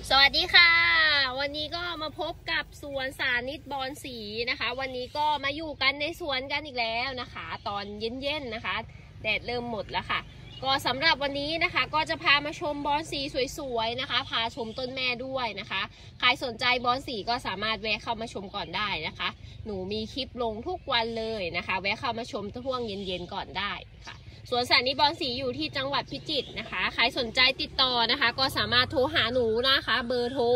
สวัสดีค่ะวันนี้ก็มาพบกับสวนสานิตบอนสีนะคะวันนี้ก็มาอยู่กันในสวนกันอีกแล้วนะคะตอนเย็นๆนะคะแดดเริ่มหมดแล้วค่ะก็สำหรับวันนี้นะคะก็จะพามาชมบอนสีสวยๆนะคะพาชมต้นแม่ด้วยนะคะใครสนใจบอนสีก็สามารถแวะเข้ามาชมก่อนได้นะคะหนูมีคลิปลงทุกวันเลยนะคะแวะเข้ามาชมช่วงเย็นๆก่อนได้ค่ะสวนสานิตบอนสีอยู่ที่จังหวัดพิจิตรนะคะใครสนใจติดต่อนะคะก็สามารถโทรหาหนูนะคะเบอร์โทร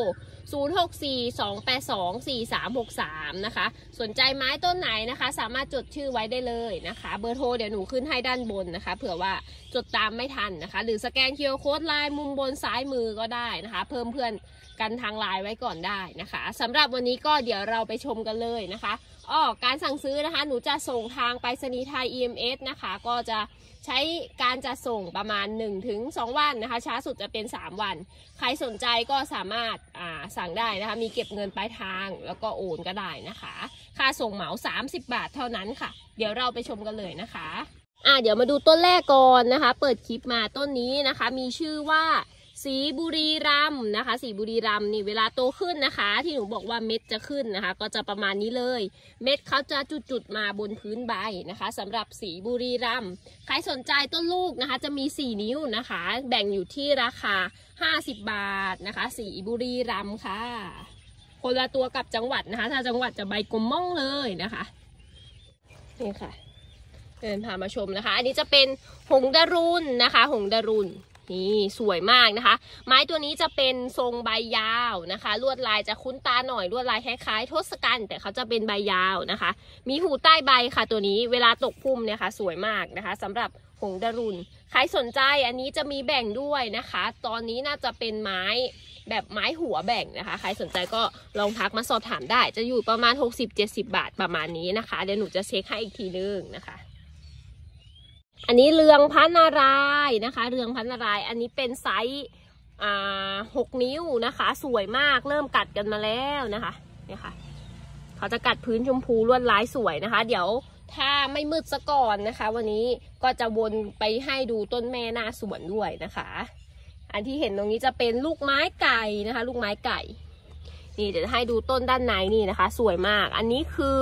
0642824363นะคะสนใจไม้ต้นไหนนะคะสามารถจดชื่อไว้ได้เลยนะคะเบอร์โทรเดี๋ยวหนูขึ้นให้ด้านบนนะคะเผื่อว่าจดตามไม่ทันนะคะหรือสแกน QR Code ไลน์มุมบนซ้ายมือก็ได้นะคะเพิ่มเพื่อนกันทางไลน์ไว้ก่อนได้นะคะสำหรับวันนี้ก็เดี๋ยวเราไปชมกันเลยนะคะการสั่งซื้อนะคะหนูจะส่งทางไปรษณีย์ไทย EMS นะคะก็จะใช้การจัดส่งประมาณ 1-2 วันนะคะช้าสุดจะเป็น3วันใครสนใจก็สามารถสั่งได้นะคะมีเก็บเงินปลายทางแล้วก็โอนก็ได้นะคะค่าส่งเหมา30 บาทเท่านั้นค่ะเดี๋ยวเราไปชมกันเลยนะคะเดี๋ยวมาดูต้นแรกก่อนนะคะเปิดคลิปมาต้นนี้นะคะมีชื่อว่าสีบุรีรัมย์นะคะสีบุรีรัมย์นี่เวลาโตขึ้นนะคะที่หนูบอกว่าเม็ดจะขึ้นนะคะก็จะประมาณนี้เลยเม็ดเขาจะจุดๆมาบนพื้นใบนะคะสำหรับสีบุรีรัมย์ใครสนใจต้นลูกนะคะจะมี4นิ้วนะคะแบ่งอยู่ที่ราคา50 บาทนะคะสีบุรีรัมย์ค่ะคนละตัวกับจังหวัดนะคะถ้าจังหวัดจะใบกลมม่องเลยนะคะนี่ค่ะเดินพามาชมนะคะอันนี้จะเป็นหงดารุณนะคะหงดารุณนี่สวยมากนะคะไม้ตัวนี้จะเป็นทรงใบยาวนะคะลวดลายจะคุ้นตาหน่อยลวดลายคล้ายๆทศกัณฐ์แต่เขาจะเป็นใบยาวนะคะมีหูใต้ใบค่ะตัวนี้เวลาตกพุ่มเนี่ยค่ะสวยมากนะคะสำหรับหงดารุณใครสนใจอันนี้จะมีแบ่งด้วยนะคะตอนนี้น่าจะเป็นไม้แบบไม้หัวแบ่งนะคะใครสนใจก็ลองทักมาสอบถามได้จะอยู่ประมาณ60-70 บาทประมาณนี้นะคะเดี๋ยวหนูจะเช็คให้อีกทีนึงนะคะอันนี้เรืองพระนารายณ์นะคะเรืองพระนารายณ์อันนี้เป็นไซส์6 นิ้วนะคะสวยมากเริ่มกัดกันมาแล้วนะคะเนี่ยค่ะเขาจะกัดพื้นชมพูลวดลายสวยนะคะเดี๋ยวถ้าไม่มืดซะก่อนนะคะวันนี้ก็จะวนไปให้ดูต้นแม่หน้าสวนด้วยนะคะอันที่เห็นตรงนี้จะเป็นลูกไม้ไก่นะคะลูกไม้ไก่นี่เดี๋ยวให้ดูต้นด้านในนี่นะคะสวยมากอันนี้คือ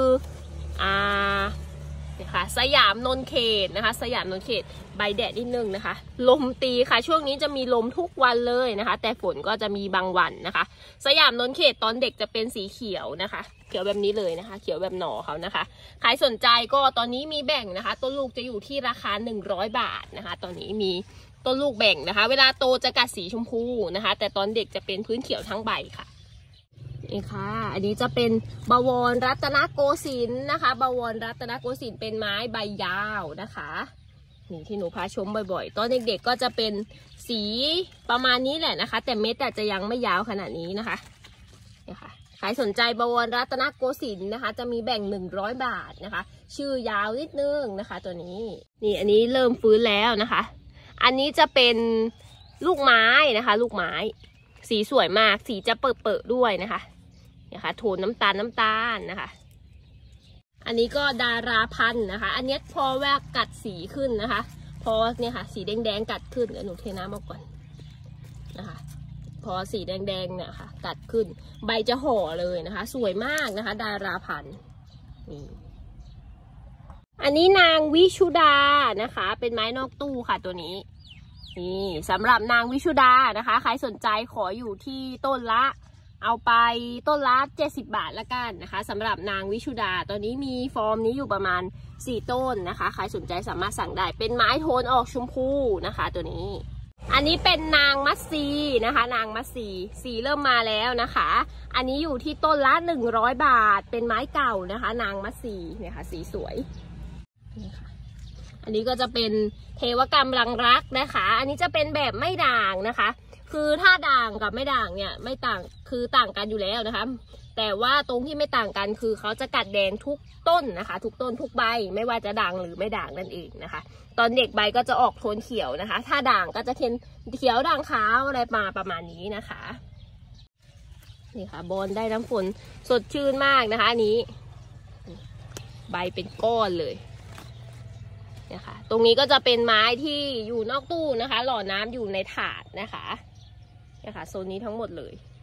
นะคะสยามนนเขตนะคะสยามนนเขตใบแดดนิดนึงนะคะลมตีค่ะช่วงนี้จะมีลมทุกวันเลยนะคะแต่ฝนก็จะมีบางวันนะคะสยามนนเขตตอนเด็กจะเป็นสีเขียวนะคะเขียวแบบนี้เลยนะคะเขียวแบบหน่อเขานะคะใครสนใจก็ตอนนี้มีแบ่งนะคะต้นลูกจะอยู่ที่ราคา100 บาทนะคะตอนนี้มีต้นลูกแบ่งนะคะเวลาโตจะกัดสีชมพูนะคะแต่ตอนเด็กจะเป็นพื้นเขียวทั้งใบค่ะนี่ค่ะอันนี้จะเป็นบวรรัตนโกสินทร์นะคะบวรรัตนโกสินทร์เป็นไม้ใบยาวนะคะนี่ที่หนูพาชมบ่อยๆตอนเด็กๆก็จะเป็นสีประมาณนี้แหละนะคะแต่เม็ดอาจจะยังไม่ยาวขนาดนี้นะคะนี่ค่ะใครสนใจบวรรัตนโกสินทร์นะคะจะมีแบ่ง100 บาทนะคะชื่อยาวนิดนึงนะคะตัวนี้นี่อันนี้เริ่มฟื้นแล้วนะคะอันนี้จะเป็นลูกไม้นะคะลูกไม้สีสวยมากสีจะเปิดๆด้วยนะคะโทนน้ำตาลนะคะอันนี้ก็ดาราพันธุ์นะคะอันนี้พอแวกกัดสีขึ้นนะคะพอเนี่ยค่ะสีแดงกัดขึ้นเดี๋ยวหนูเทน้ำออกก่อนนะคะพอสีแดงเนี่ยค่ะกัดขึ้นใบจะห่อเลยนะคะสวยมากนะคะดาราพันธุ์นี่อันนี้นางวิชุดานะคะเป็นไม้นอกตู้ค่ะตัวนี้นี่สำหรับนางวิชุดานะคะใครสนใจขออยู่ที่ต้นละเอาไปต้นละ70 บาทละกันนะคะสำหรับนางวิชุดาตอนนี้มีฟอร์มนี้อยู่ประมาณ4 ต้นนะคะใครสนใจสามารถสั่งได้เป็นไม้โทนออกชมพูนะคะตัวนี้อันนี้เป็นนางมัตซีนะคะนางมัตซีสีเริ่มมาแล้วนะคะอันนี้อยู่ที่ต้นละ100 บาทเป็นไม้เก่านะคะนางมัตซีเนี่ยค่ะสีสวยนี่ค่ะอันนี้ก็จะเป็นเทวกรรมรังรักนะคะอันนี้จะเป็นแบบไม่ด่างนะคะคือถ้าด่างกับไม่ด่างเนี่ยไม่ต่างคือต่างกันอยู่แล้วนะคะแต่ว่าตรงที่ไม่ต่างกันคือเขาจะกัดแดงทุกต้นนะคะทุกต้นทุกใบไม่ว่าจะด่างหรือไม่ด่างนั่นเองนะคะตอนเด็กใบก็จะออกโทนเขียวนะคะถ้าด่างก็จะเขียวด่างขาวอะไรมาประมาณนี้นะคะนี่ค่ะบอนได้น้ำฝนสดชื่นมากนะคะอันนี้ใบเป็นก้อนเลยนะคะตรงนี้ก็จะเป็นไม้ที่อยู่นอกตู้นะคะหล่อน้ำอยู่ในถาดนะคะโซนนี้ทั้งหมดเลย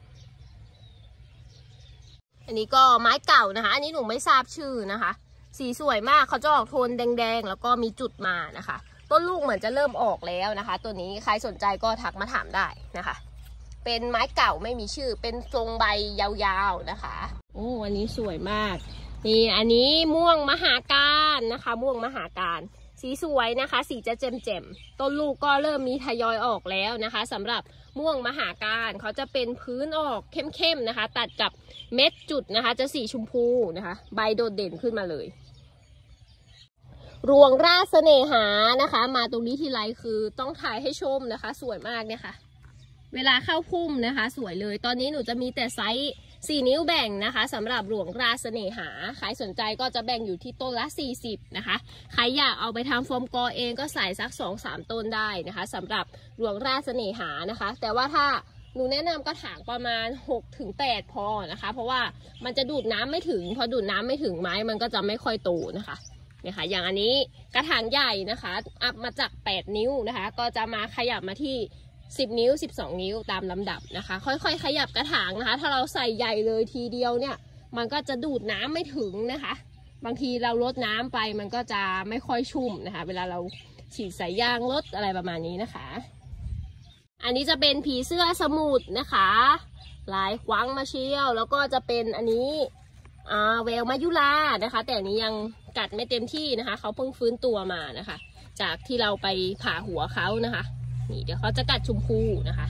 อันนี้ก็ไม้เก่านะคะอันนี้หนูไม่ทราบชื่อนะคะสีสวยมากเขาจะออกโทนแดงๆแล้วก็มีจุดมานะคะต้นลูกเหมือนจะเริ่มออกแล้วนะคะตัวนี้ใครสนใจก็ทักมาถามได้นะคะเป็นไม้เก่าไม่มีชื่อเป็นทรงใบยาวๆนะคะโอ้อันนี้สวยมากนี่อันนี้ม่วงมหาการนะคะม่วงมหาการสีสวยนะคะสีจะแจ่มๆต้นลูกก็เริ่มมีทยอยออกแล้วนะคะสำหรับม่วงมหาการเขาจะเป็นพื้นออกเข้มๆนะคะตัดกับเม็ดจุดนะคะจะสีชมพูนะคะใบโดดเด่นขึ้นมาเลยรวงราชเสน่หานะคะมาตรงนี้ทีไรคือต้องถ่ายให้ชมนะคะสวยมากเนี่ยค่ะเวลาเข้าพุ่มนะคะสวยเลยตอนนี้หนูจะมีแต่ไซส์4 นิ้วแบ่งนะคะสำหรับรวงราชเสน่หาใครสนใจก็จะแบ่งอยู่ที่ต้นละ40นะคะใครอยากเอาไปทำโฟมกอเองก็ใส่สัก 2-3 ต้นได้นะคะสำหรับรวงราชเสน่หานะคะแต่ว่าถ้าหนูแนะนำกระถางประมาณ 6-8 พอนะคะเพราะว่ามันจะดูดน้ำไม่ถึงพอดูดน้ำไม่ถึงไม้มันก็จะไม่ค่อยโตนะคะเนี่ยค่ะอย่างอันนี้กระถางใหญ่นะคะอัพมาจาก8 นิ้วนะคะก็จะมาขยับมาที่10 นิ้ว12 นิ้วตามลำดับนะคะค่อยๆขยับกระถางนะคะถ้าเราใส่ใหญ่เลยทีเดียวเนี่ยมันก็จะดูดน้ำไม่ถึงนะคะบางทีเราลดน้ำไปมันก็จะไม่ค่อยชุ่มนะคะเวลาเราฉีดสายยางลดอะไรประมาณนี้นะคะอันนี้จะเป็นผีเสื้อสมุทรนะคะลายควังมาเชียวแล้วก็จะเป็นอันนี้แววมายุรานะคะแต่อันนี้ยังกัดไม่เต็มที่นะคะเขาเพิ่งฟื้นตัวมานะคะจากที่เราไปผ่าหัวเขานะคะนี่เดี๋ยวเขาจะกัดชมพูนะคะ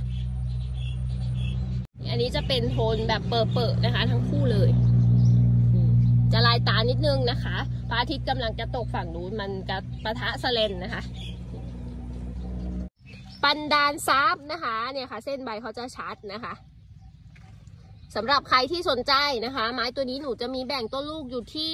อันนี้จะเป็นโทนแบบเปิดๆนะคะทั้งคู่เลยจะลายตานิดนึงนะคะพระอาทิตย์กำลังจะตกฝั่งนู้นมันจะปะทะสเลนนะคะปันดานซับนะคะเนี่ยค่ะเส้นใบเขาจะชัดนะคะสำหรับใครที่สนใจนะคะไม้ตัวนี้หนูจะมีแบ่งต้นลูกอยู่ที่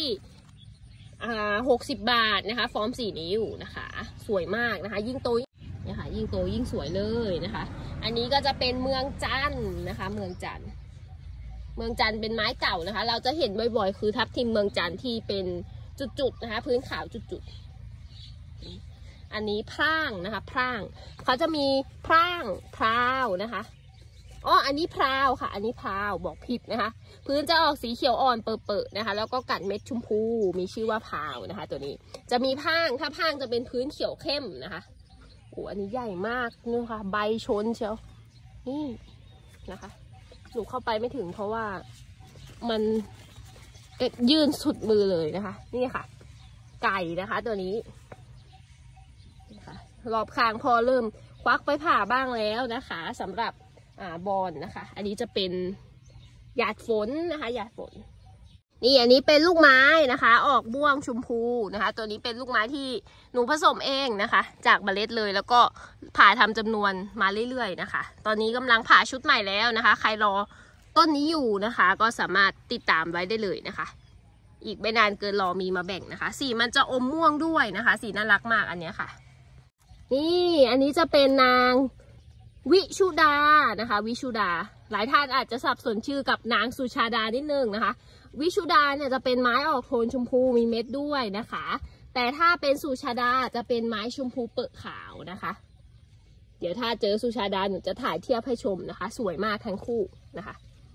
60 บาทนะคะฟอร์ม4 นิ้วนะคะสวยมากนะคะยิ่งโตเนี่ยค่ะยิ่งโตยิ่งสวยเลยนะคะอันนี้ก็จะเป็นเมืองจันทร์นะคะเมืองจันทร์เป็นไม้เก่านะคะเราจะเห็นบ่อยๆคือทับทิมเมืองจันทร์ที่เป็นจุดๆนะคะพื้นขาวจุดๆอันนี้พร่างนะคะพร่างเขาจะมีพร่างพราวนะคะอันนี้พราวค่ะอันนี้พราวบอกผิดนะคะพื้นจะออกสีเขียวอ่อนเปิดๆนะคะแล้วก็กัดเม็ดชมพูมีชื่อว่าพราวนะคะตัวนี้จะมีพร่างถ้าพร่างจะเป็นพื้นเขียวเข้มนะคะอันนี้ใหญ่มากนี่ค่ะใบชนเชียวนี่นะคะหนูเข้าไปไม่ถึงเพราะว่ามันยื่นสุดมือเลยนะคะนี่ค่ะไก่นะคะตัวนี้นะคะรอบคางพอเริ่มควักไปผ่าบ้างแล้วนะคะสำหรับบอลนะคะอันนี้จะเป็นหยาดฝนนะคะหยาดฝนนี่อันนี้เป็นลูกไม้นะคะออกม่วงชมพูนะคะตัวนี้เป็นลูกไม้ที่หนูผสมเองนะคะจากเมล็ดเลยแล้วก็ผ่าทำจำนวนมาเรื่อยๆนะคะตอนนี้กำลังผ่าชุดใหม่แล้วนะคะใครรอต้นนี้อยู่นะคะก็สามารถติดตามไว้ได้เลยนะคะอีกไม่นานเกินรอมีมาแบ่งนะคะสีมันจะอมม่วงด้วยนะคะสีน่ารักมากอันนี้ค่ะนี่อันนี้จะเป็นนางวิชุดานะคะวิชุดาหลายท่านอาจจะสับสนชื่อกับนางสุชาดานิดนึงนะคะวิชุดาเนี่ยจะเป็นไม้ออกโทนชมพูมีเม็ดด้วยนะคะแต่ถ้าเป็นสุชาดาจะเป็นไม้ชมพูเปลือกขาวนะคะเดี๋ยวถ้าเจอสุชาดาหนูจะถ่ายเทียบให้ชมนะคะสวยมากทั้งคู่นะคะ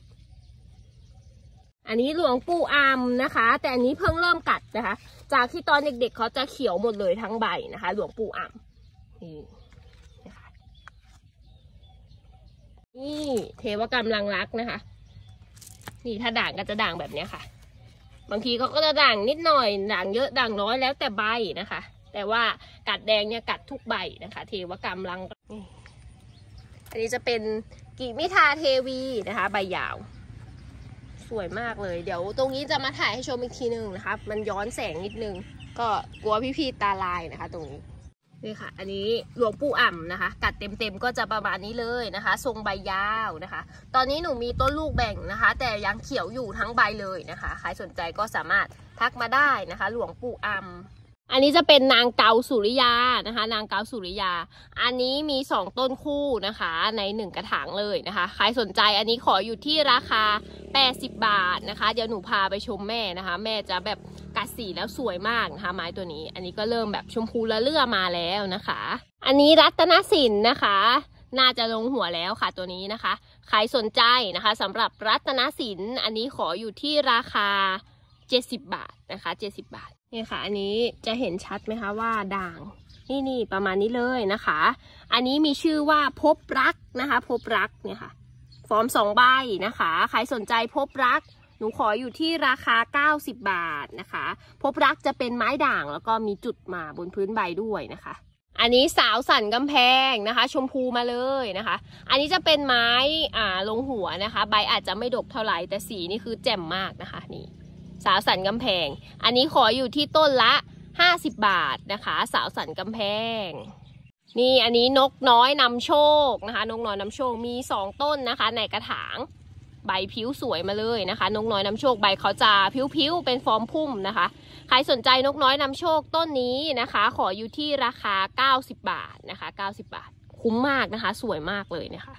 อันนี้หลวงปู่อำนะคะแต่อันนี้เพิ่งเริ่มกัดนะคะจากที่ตอนเด็กๆเขาจะเขียวหมดเลยทั้งใบนะคะหลวงปู่อำนี่เทวกรรมลังรักนะคะนี่ถ้าด่างก็จะด่างแบบนี้ค่ะบางทีเขาก็จะด่างนิดหน่อยด่างเยอะด่างน้อยแล้วแต่ใบนะคะแต่ว่ากัดแดงเนี่ยกัดทุกใบนะคะเทวกรรมลังอันนี้จะเป็นกิมิทาเทวีนะคะใบยาวสวยมากเลยเดี๋ยวตรงนี้จะมาถ่ายให้ชมอีกทีนึงนะคะมันย้อนแสงนิดนึงก็กลัวพี่ๆตาลายนะคะตรงนี้นี่ค่ะอันนี้หลวงปู่อ่ำนะคะกัดเต็มๆก็จะประมาณนี้เลยนะคะทรงใบยาวนะคะตอนนี้หนูมีต้นลูกแบ่งนะคะแต่ยังเขียวอยู่ทั้งใบเลยนะคะใครสนใจก็สามารถทักมาได้นะคะหลวงปู่อ่ำอันนี้จะเป็นนางเกาสุริยานะคะนางเกาสุริยาอันนี้มี2ต้นคู่นะคะใน1กระถางเลยนะคะใครสนใจอันนี้ขออยู่ที่ราคา80 บาทนะคะเดี๋ยวหนูพาไปชมแม่นะคะแม่จะแบบกัดสีแล้วสวยมากนะคะไม้ตัวนี้อันนี้ก็เริ่มแบบชมพูละเลื่อมาแล้วนะคะอันนี้รัตนสินนะคะน่าจะลงหัวแล้วค่ะตัวนี้นะคะใครสนใจนะคะสำหรับรัตนสินอันนี้ขออยู่ที่ราคา70 บาทนะคะ70 บาทนี่ค่ะอันนี้จะเห็นชัดไหมคะว่าด่างนี่ประมาณนี้เลยนะคะอันนี้มีชื่อว่าพบรักนะคะพบรักเนี่ยค่ะฟอร์ม2 ใบนะคะใครสนใจพบรักหนูขออยู่ที่ราคา90 บาทนะคะพบรักจะเป็นไม้ด่างแล้วก็มีจุดมาบนพื้นใบด้วยนะคะอันนี้สาวสันกำแพงนะคะชมพูมาเลยนะคะอันนี้จะเป็นไม้ลงหัวนะคะใบอาจจะไม่ดกเท่าไหร่แต่สีนี่คือแจ่มมากนะคะนี่สาวสันกำแพงอันนี้ขออยู่ที่ต้นละ50 บาทนะคะสาวสันกำแพงนี่อันนี้นกน้อยนำโชคนะคะนกน้อยนำโชคมี2 ต้นนะคะในกระถางใบผิวสวยมาเลยนะคะนกน้อยนำโชคใบเขาจะผิวเป็นฟอร์มพุ่มนะคะใครสนใจนกน้อยนำโชคต้นนี้นะคะขออยู่ที่ราคา90 บาทนะคะ90 บาทคุ้มมากนะคะสวยมากเลยนะคะ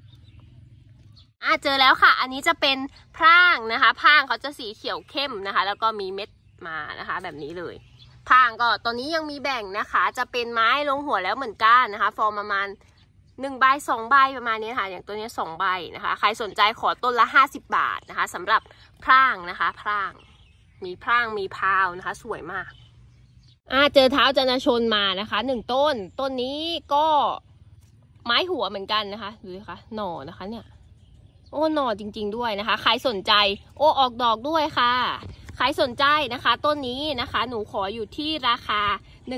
เจอแล้วค่ะอันนี้จะเป็นพร่างนะคะพร่างเขาจะสีเขียวเข้มนะคะแล้วก็มีเม็ดมานะคะแบบนี้เลยพร่างก็ตอนนี้ยังมีแบ่งนะคะจะเป็นไม้ลงหัวแล้วเหมือนกันนะคะฟอร์มประมาณ1 ใบ 2 ใบประมาณนี้ค่ะอย่างตัวนี้2 ใบนะคะใครสนใจขอต้นละ50 บาทนะคะสำหรับพร่างนะคะพร่างมีพร่างมีพาวนะคะสวยมากเจอเท้าจันทชนมานะคะ1 ต้นนี้ก็ไม้หัวเหมือนกันนะคะดูสิคะหน่อนะคะเนี่ยโอ้หน่อจริงๆด้วยนะคะใครสนใจโอ้ออกดอกด้วยค่ะใครสนใจนะคะต้นนี้นะคะหนูขออยู่ที่ราคา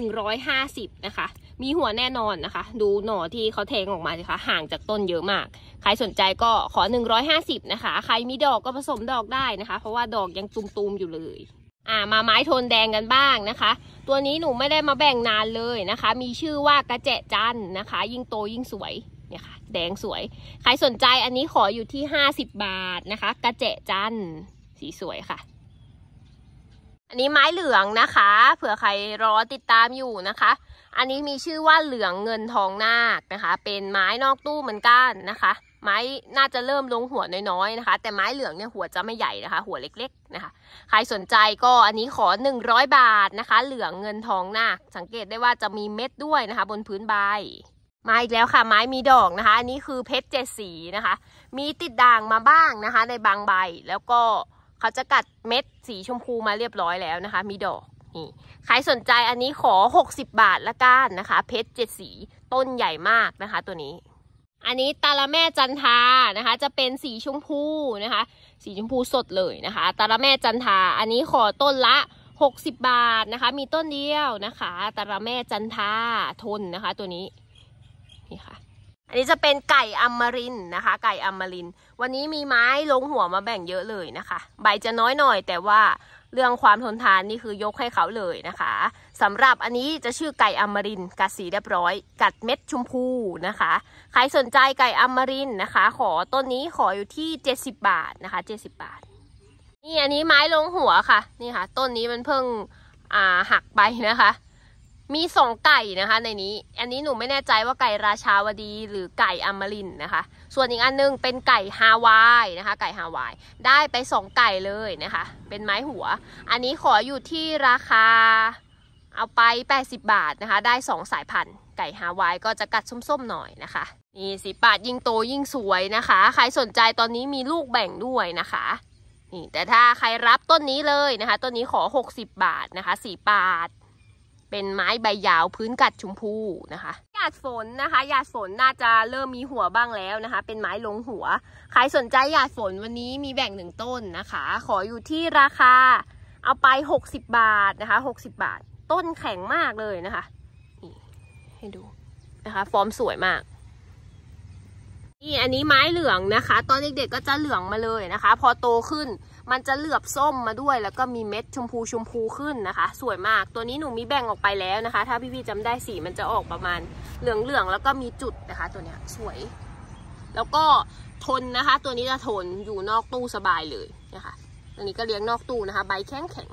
150นะคะมีหัวแน่นอนนะคะดูหน่อที่เขาแทงออกมาสิคะห่างจากต้นเยอะมากใครสนใจก็ขอ150นะคะใครมีดอกก็ผสมดอกได้นะคะเพราะว่าดอกยังตุมๆอยู่เลยมาไม้โทนแดงกันบ้างนะคะตัวนี้หนูไม่ได้มาแบ่งนานเลยนะคะมีชื่อว่ากระแจจันนะคะยิ่งโตยิ่งสวยเนี่ยค่ะแดงสวยใครสนใจอันนี้ขออยู่ที่50 บาทนะคะกระแจจันสีสวยค่ะอันนี้ไม้เหลืองนะคะเผื่อใครรอติดตามอยู่นะคะอันนี้มีชื่อว่าเหลืองเงินทองนาคนะคะเป็นไม้นอกตู้เหมือนกันนะคะไม้น่าจะเริ่มลงหัวน้อยๆนะคะแต่ไม้เหลืองเนี่ยหัวจะไม่ใหญ่นะคะหัวเล็กๆนะคะใครสนใจก็อันนี้ขอ100 บาทนะคะเหลืองเงินทองนาคสังเกตได้ว่าจะมีเม็ดด้วยนะคะบนพื้นใบมาอีกแล้วค่ะไม้มีดอกนะคะอันนี้คือเพชร7 สีนะคะมีติดด่างมาบ้างนะคะในบางใบแล้วก็เขาจะกัดเม็ดสีชมพูมาเรียบร้อยแล้วนะคะมีดอกนี่ใครสนใจอันนี้ขอ60 บาทละกันนะคะเพชร7 สีต้นใหญ่มากนะคะตัวนี้อันนี้ตาละแม่จันทานะคะจะเป็นสีชมพูนะคะสีชมพูสดเลยนะคะตาละแม่จันทาอันนี้ขอต้นละ60 บาทนะคะมีต้นเดียวนะคะตาละแม่จันทาทนนะคะตัวนี้นี่ค่ะอันนี้จะเป็นไก่อมรินทร์นะคะไก่อมรินทร์วันนี้มีไม้ลงหัวมาแบ่งเยอะเลยนะคะใบจะน้อยหน่อยแต่ว่าเรื่องความทนทานนี่คือยกให้เขาเลยนะคะสำหรับอันนี้จะชื่อไก่อมรินทร์กัดสีเรียบร้อยกัดเม็ดชมพูนะคะใครสนใจไก่อมรินทร์นะคะขอต้นนี้ขออยู่ที่70 บาทนะคะ70 บาทนี่อันนี้ไม้ลงหัวค่ะนี่ค่ะต้นนี้มันเพิ่งหักไปนะคะมี2 ไก่นะคะในนี้อันนี้หนูไม่แน่ใจว่าไก่ราชาวดีหรือไก่อมรินทร์นะคะส่วนอีกอันนึงเป็นไก่ฮาวายนะคะไก่ฮาวายได้ไป2 ไก่เลยนะคะเป็นไม้หัวอันนี้ขออยู่ที่ราคาเอาไป80 บาทนะคะได้2 สายพันธุ์ไก่ฮาวายก็จะกัดส้มๆหน่อยนะคะนี่สีปาดยิ่งโตยิ่งสวยนะคะใครสนใจตอนนี้มีลูกแบ่งด้วยนะคะนี่แต่ถ้าใครรับต้นนี้เลยนะคะต้นนี้ขอ60 บาทนะคะสีปาดเป็นไม้ใบยาวพื้นกัดชมพูนะคะหยาดฝนนะคะหยาดฝนน่าจะเริ่มมีหัวบ้างแล้วนะคะเป็นไม้ลงหัวใครสนใจหยาดฝนวันนี้มีแบ่ง1 ต้นนะคะขออยู่ที่ราคาเอาไป60 บาทนะคะ60 บาทต้นแข็งมากเลยนะคะนี่ให้ดูนะคะฟอร์มสวยมากนี่อันนี้ไม้เหลืองนะคะตอนเด็กๆก็จะเหลืองมาเลยนะคะพอโตขึ้นมันจะเหลือบส้มมาด้วยแล้วก็มีเม็ดชมพูขึ้นนะคะสวยมากตัวนี้หนูมีแบ่งออกไปแล้วนะคะถ้าพี่ๆจำได้สีมันจะออกประมาณเหลืองแล้วก็มีจุดนะคะตัวเนี้ยสวยแล้วก็ทนนะคะตัวนี้จะทนอยู่นอกตู้สบายเลยนะคะอันนี้ก็เลี้ยงนอกตู้นะคะใบแข็ง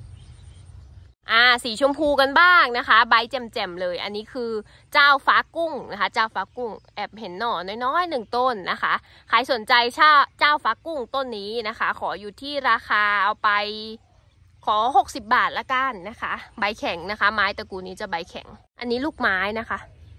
สีชมพูกันบ้างนะคะใบแจ่มๆเลยอันนี้คือเจ้าฟ้ากุ้งนะคะเจ้าฟ้ากุ้งแอบเห็นหน่อน้อยๆ1 ต้นนะคะใครสนใจเจ้าฟ้ากุ้งต้นนี้นะคะขออยู่ที่ราคาเอาไปขอ60 บาทละกันนะคะใบแข็งนะคะไม้ตระกูลนี้จะใบแข็งอันนี้ลูกไม้นะคะ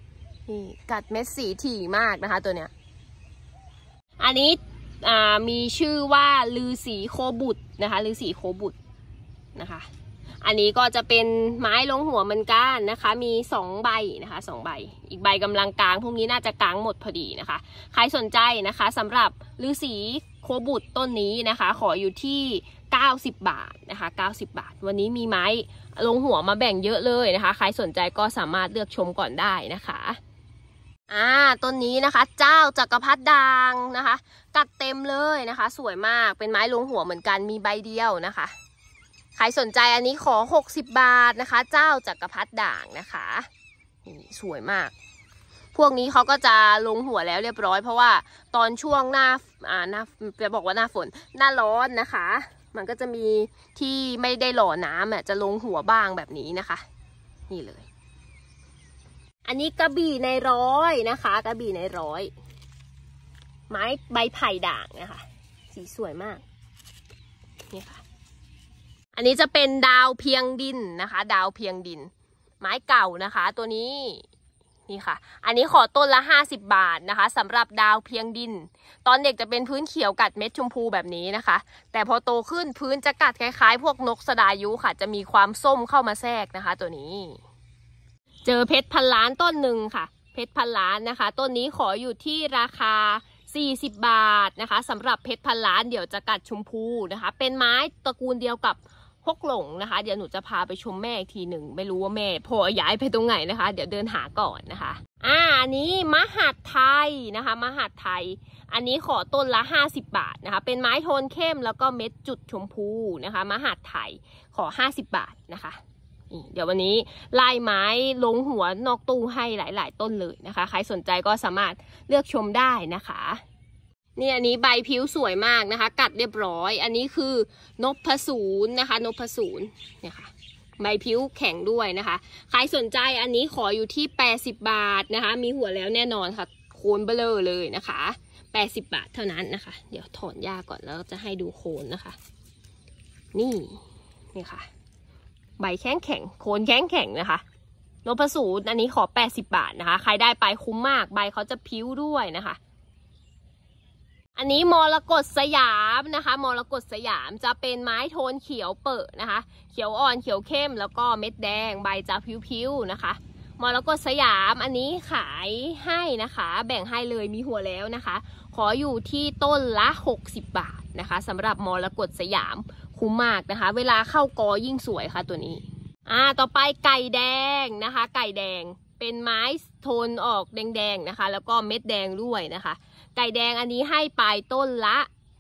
นี่กัดเม็ดสีถี่มากนะคะตัวเนี้ยอันนี้มีชื่อว่าลือสีโคบุตรนะคะลือสีโคบุตรนะคะอันนี้ก็จะเป็นไม้ลงหัวเหมือนกันนะคะมี2 ใบนะคะ2 ใบอีกใบกำลังกลางพวกนี้น่าจะกลางหมดพอดีนะคะใครสนใจนะคะสำหรับลือสีโคบุตรต้นนี้นะคะขออยู่ที่90 บาทนะคะ90 บาทวันนี้มีไม้ลงหัวมาแบ่งเยอะเลยนะคะใครสนใจก็สามารถเลือกชมก่อนได้นะคะต้นนี้นะคะเจ้าจักรพรรดิด่างนะคะกัดเต็มเลยนะคะสวยมากเป็นไม้ลงหัวเหมือนกันมีใบเดียวนะคะใครสนใจอันนี้ขอ60 บาทนะคะเจ้าจักรพรรดิด่างนะคะนี่สวยมากพวกนี้เขาก็จะลงหัวแล้วเรียบร้อยเพราะว่าตอนช่วงหน้าจะบอกว่าหน้าฝนหน้าร้อนนะคะมันก็จะมีที่ไม่ได้หล่อน้ำจะลงหัวบ้างแบบนี้นะคะนี่เลยอันนี้กระบี่ในร้อยนะคะกระบี่ในร้อยไม้ใบไผ่ด่างนะคะสีสวยมากนี่ค่ะอันนี้จะเป็นดาวเพียงดินนะคะดาวเพียงดินไม้เก่านะคะตัวนี้นี่ค่ะอันนี้ขอต้นละ50 บาทนะคะสำหรับดาวเพียงดินตอนเด็กจะเป็นพื้นเขียวกัดเม็ดชมพูแบบนี้นะคะแต่พอโตขึ้นพื้นจะกัดคล้ายๆพวกนกสดายุค่ะจะมีความส้มเข้ามาแทรกนะคะตัวนี้เจอเพชรพันล้านต้นหนึ่งค่ะเพชรพันล้านนะคะต้นนี้ขออยู่ที่ราคา40 บาทนะคะสำหรับเพชรพันล้านเดี๋ยวจะกัดชมพูนะคะเป็นไม้ตระกูลเดียวกับพกหลงนะคะเดี๋ยวหนูจะพาไปชมแม่อีกทีหนึ่งไม่รู้ว่าแม่พอย้ายไปตรงไหนนะคะเดี๋ยวเดินหาก่อนนะคะอันนี้มหัดไทยนะคะมหัดไทยอันนี้ขอต้นละ50 บาทนะคะเป็นไม้โทนเข้มแล้วก็เม็ดจุดชมพูนะคะมหัดไทยขอ50 บาทนะคะเดี๋ยววันนี้ไล่ไม้ลงหัวนอกตู้ให้หลายๆต้นเลยนะคะใครสนใจก็สามารถเลือกชมได้นะคะนี่อันนี้ใบผิวสวยมากนะคะกัดเรียบร้อยอันนี้คือนพสูรนะคะนพสูรเนี่ยค่ะใบผิวแข็งด้วยนะคะใครสนใจอันนี้ขออยู่ที่80 บาทนะคะมีหัวแล้วแน่นอนค่ะโคนเบลอเลยนะคะ80 บาทเท่านั้นนะคะเดี๋ยวถอนหญ้าก่อนแล้วจะให้ดูโคนนะคะนี่ค่ะใบแข็งแข็งโคนแข็งแข็งนะคะนพสูรอันนี้ขอ80 บาทนะคะใครได้ไปคุ้มมากใบเขาจะผิวด้วยนะคะอันนี้มรกตสยามนะคะมรกตสยามจะเป็นไม้โทนเขียวเปิดนะคะเขียวอ่อนเขียวเข้มแล้วก็เม็ดแดงใบจะผิวๆนะคะมรกตสยามอันนี้ขายให้นะคะแบ่งให้เลยมีหัวแล้วนะคะขออยู่ที่ต้นละ60 บาทนะคะสำหรับมรกตสยามคุ้มมากนะคะเวลาเข้ากอยิ่งสวยค่ะตัวนี้ต่อไปไก่แดงนะคะไก่แดงเป็นไม้โทนออกแดงๆนะคะแล้วก็เม็ดแดงด้วยนะคะไก่แดงอันนี้ให้ไปต้นละ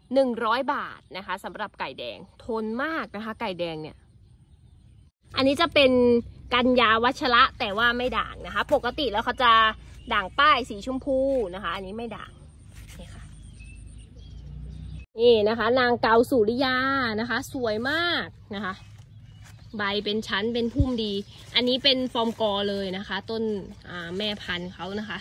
100 บาทนะคะสำหรับไก่แดงทนมากนะคะไก่แดงเนี่ยอันนี้จะเป็นกัญญาวัชระแต่ว่าไม่ด่างนะคะปกติแล้วเขาจะด่างป้ายสีชมพูนะคะอันนี้ไม่ด่างนี่ค่ะนี่นะคะนางเกาสุริยานะคะสวยมากนะคะใบเป็นชั้นเป็นพุ่มดีอันนี้เป็นฟอร์มกอเลยนะคะต้นแม่พันธุ์เขานะคะ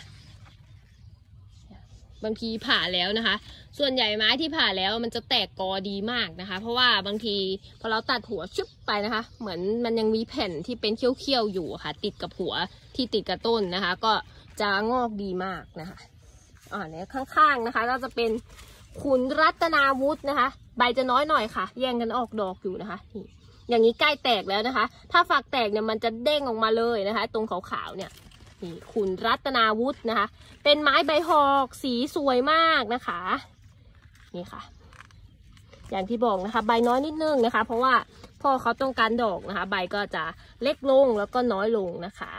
บางทีผ่าแล้วนะคะส่วนใหญ่ไม้ที่ผ่าแล้วมันจะแตกกอดีมากนะคะเพราะว่าบางทีพอเราตัดหัวชุบไปนะคะเหมือนมันยังมีแผ่นที่เป็นเขี้ยวๆอยู่ค่ะติดกับหัวที่ติดกับต้นนะคะก็จะงอกดีมากนะคะเนี่ยข้างๆนะคะก็จะเป็นขุนรัตนาวุฒินะคะใบจะน้อยหน่อยค่ะแย่งกันออกดอกอยู่นะคะอย่างนี้ใกล้แตกแล้วนะคะถ้าฝักแตกเนี่ยมันจะเด้งออกมาเลยนะคะตรงขาวๆเนี่ยนี่ขุนรัตนาวุฒินะคะเป็นไม้ใบหอกสีสวยมากนะคะนี่ค่ะอย่างที่บอกนะคะใบน้อยนิดนึงนะคะเพราะว่าพอเขาต้องการดอกนะคะใบก็จะเล็กลงแล้วก็น้อยลงนะคะ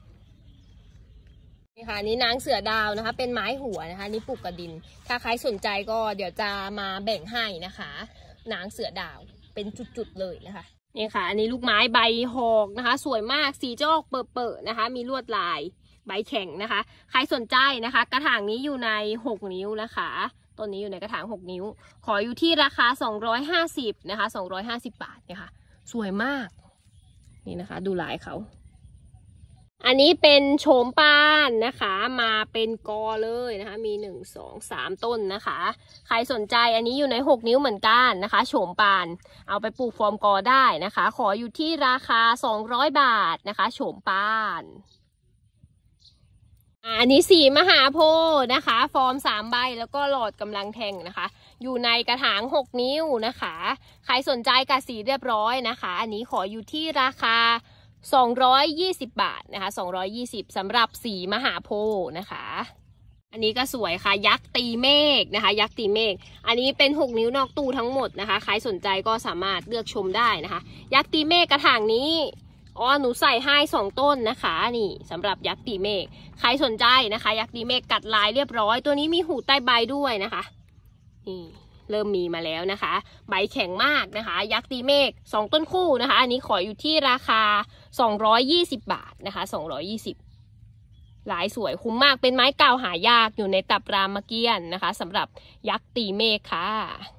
นี่ค่ะนี่นางเสือดาวนะคะเป็นไม้หัวนะคะนี่ปลูกกระดินถ้าใครสนใจก็เดี๋ยวจะมาแบ่งให้นะคะนางเสือดาวเป็นจุดๆเลยนะคะนี่ค่ะอันนี้ลูกไม้ใบหอกนะคะสวยมากสีจอกเปิดๆนะคะมีลวดลายใบแข็งนะคะใครสนใจนะคะกระถางนี้อยู่ใน6 นิ้วนะคะต้นนี้อยู่ในกระถาง6 นิ้วขออยู่ที่ราคา250นะคะ250 บาทเนี่ยค่ะสวยมากนี่นะคะดูลายเขาอันนี้เป็นโฉมปานนะคะมาเป็นกอเลยนะคะมี1 2 3ต้นนะคะใครสนใจอันนี้อยู่ใน6 นิ้วเหมือนกันนะคะโฉมปานเอาไปปลูกฟอร์มกอได้นะคะขออยู่ที่ราคา200 บาทนะคะโฉมปานอันนี้สีมหาโพธิ์นะคะ ฟอร์ม3 ใบแล้วก็หลอดกำลังแทงนะคะ อยู่ในกระถาง6 นิ้วนะคะใครสนใจกัดสีเรียบร้อยนะคะอันนี้ขออยู่ที่ราคา220 บาทนะคะ220สำหรับสีมหาโพธิ์นะคะอันนี้ก็สวยค่ะยักษ์ตีเมฆนะคะยักษ์ตีเมฆอันนี้เป็น6 นิ้วนอกตู้ทั้งหมดนะคะใครสนใจก็สามารถเลือกชมได้นะคะยักษ์ตีเมฆกระถางนี้หนูใส่ให้2 ต้นนะคะนี่สำหรับยักษ์ตีเมฆใครสนใจนะคะยักษ์ตีเมฆกัดลายเรียบร้อยตัวนี้มีหูใต้ใบด้วยนะคะนี่เริ่มมีมาแล้วนะคะใบแข็งมากนะคะยักษ์ตีเมฆ2 ต้นคู่นะคะอันนี้ขออยู่ที่ราคา220 บาทนะคะ220ลายสวยคุ้มมากเป็นไม้เก่าหายากอยู่ในตับรามเกียรติ์นะคะสำหรับยักษ์ตีเมฆค่ะ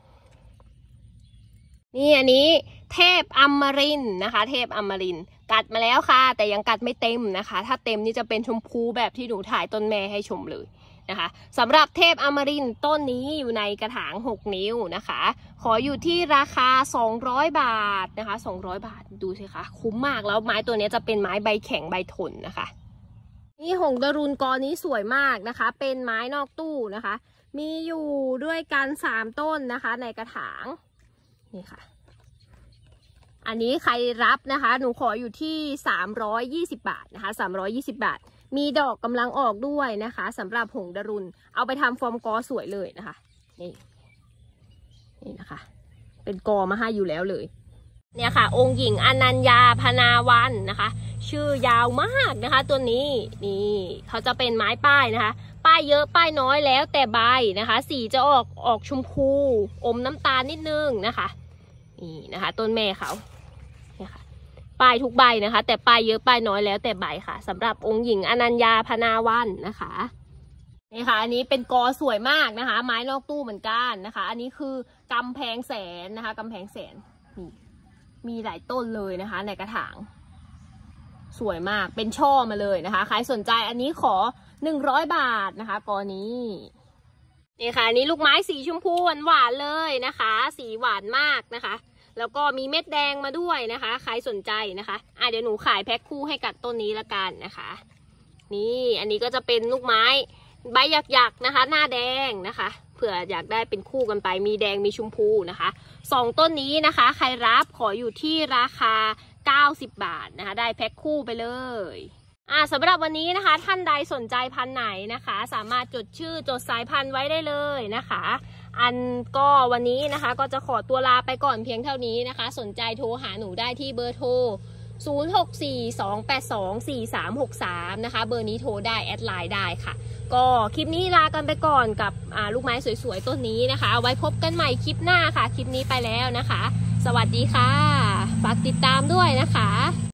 นี่อันนี้เทพอมรินทร์นะคะเทพอมรินทร์กัดมาแล้วค่ะแต่ยังกัดไม่เต็มนะคะถ้าเต็มนี่จะเป็นชมพูแบบที่หนูถ่ายต้นแม่ให้ชมเลยนะคะสำหรับเทพอมรินทร์ต้นนี้อยู่ในกระถาง6 นิ้วนะคะขออยู่ที่ราคา200 บาทนะคะ200 บาทดูสิคะคุ้มมากแล้วไม้ตัวนี้จะเป็นไม้ใบแข็งใบทนนะคะนี่หงส์ดารุณกอนี้สวยมากนะคะเป็นไม้นอกตู้นะคะมีอยู่ด้วยกัน3 ต้นนะคะในกระถางนี่ค่ะอันนี้ใครรับนะคะหนูขออยู่ที่320 บาทนะคะ320 บาทมีดอกกำลังออกด้วยนะคะสำหรับหงส์ดารุณเอาไปทำฟอร์มกอสวยเลยนะคะนี่นะคะเป็นกอมาให้อยู่แล้วเลยเนี่ยค่ะองค์หญิงอนัญญาพนาวันนะคะชื่อยาวมากนะคะตัวนี้นี่เขาจะเป็นไม้ป้ายนะคะป้ายเยอะป้ายน้อยแล้วแต่ใบนะคะสีจะออกชมพูอมน้ำตาลนิดนึงนะคะนี่นะคะต้นแม่เขาเนี่ยค่ะป้ายทุกใบนะคะแต่ป้ายเยอะป้ายน้อยแล้วแต่ใบค่ะสำหรับองค์หญิงอนัญญาพนาวันนะคะนี่ค่ะอันนี้เป็นกอสวยมากนะคะไม้นอกตู้เหมือนกันนะคะอันนี้คือกำแพงแสนนะคะกำแพงแสนนี่มีหลายต้นเลยนะคะในกระถางสวยมากเป็นช่อมาเลยนะคะใครสนใจอันนี้ขอ100 บาทนะคะกอนี้นี่ค่ะอันนี้ลูกไม้สีชมพูหวานๆเลยนะคะสีหวานมากนะคะแล้วก็มีเม็ดแดงมาด้วยนะคะใครสนใจนะคะเดี๋ยวหนูขายแพ็คคู่ให้กับต้นนี้ละกันนะคะนี่อันนี้ก็จะเป็นลูกไม้ใบหยักๆนะคะหน้าแดงนะคะเผื่ออยากได้เป็นคู่กันไปมีแดงมีชมพูนะคะ2 ต้นนี้นะคะใครรับขออยู่ที่ราคา90 บาทนะคะได้แพ็คคู่ไปเลยสำหรับวันนี้นะคะท่านใดสนใจพันธุ์ไหนนะคะสามารถจดชื่อจดสายพันธุ์ไว้ได้เลยนะคะอันก็วันนี้นะคะก็จะขอตัวลาไปก่อนเพียงเท่านี้นะคะสนใจโทรหาหนูได้ที่เบอร์โทร0642824363นะคะเบอร์นี้โทรได้แอดไลน์ได้ค่ะก็คลิปนี้ลากันไปก่อนกับลูกไม้สวยๆต้นนี้นะคะไว้พบกันใหม่คลิปหน้าค่ะคลิปนี้ไปแล้วนะคะสวัสดีค่ะฝากติดตามด้วยนะคะ